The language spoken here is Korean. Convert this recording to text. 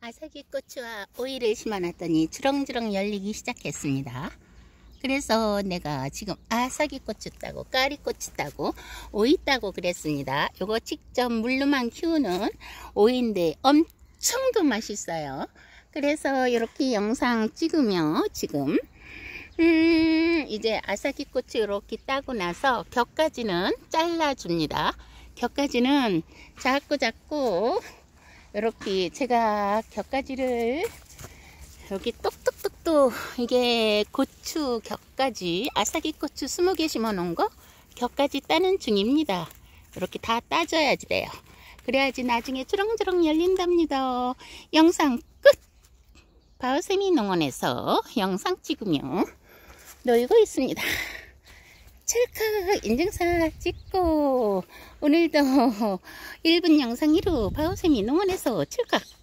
아삭이 고추와 오이를 심어놨더니 주렁주렁 열리기 시작했습니다. 그래서 내가 지금 아삭이 고추 따고 까리고추 따고 오이 따고 그랬습니다. 요거 직접 물로만 키우는 오이인데 엄청도 맛있어요. 그래서 이렇게 영상 찍으며 지금 이제 아삭이 고추 이렇게 따고 나서 격가지는 잘라줍니다. 격가지는 자꾸 이렇게 제가 격가지를 여기 똑똑똑똑 이게 고추 격가지 아삭이 고추 20개 심어 놓은 거 격가지 따는 중입니다. 이렇게 다 따줘야지 돼요. 그래야지 나중에 주렁주렁 열린답니다. 영상 끝! 바오세미 농원에서 영상 찍으며 놀고 있습니다. 찰칵 인증사 찍고 오늘도 1분 영상 1호 바오세미 농원에서 찰칵